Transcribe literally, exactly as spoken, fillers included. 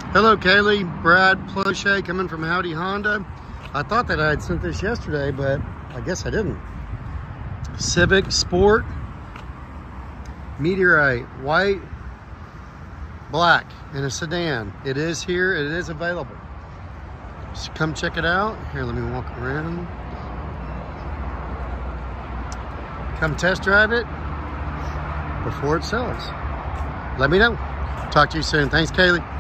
Hello, Kaleigh, Brad, Plauche, coming from Howdy Honda. I thought that I had sent this yesterday, but I guess I didn't. Civic Sport, Meteorite, white, black, in a sedan. It is here, it is available. So come check it out. Here, let me walk around. Come test drive it before it sells. Let me know. Talk to you soon. Thanks, Kaleigh.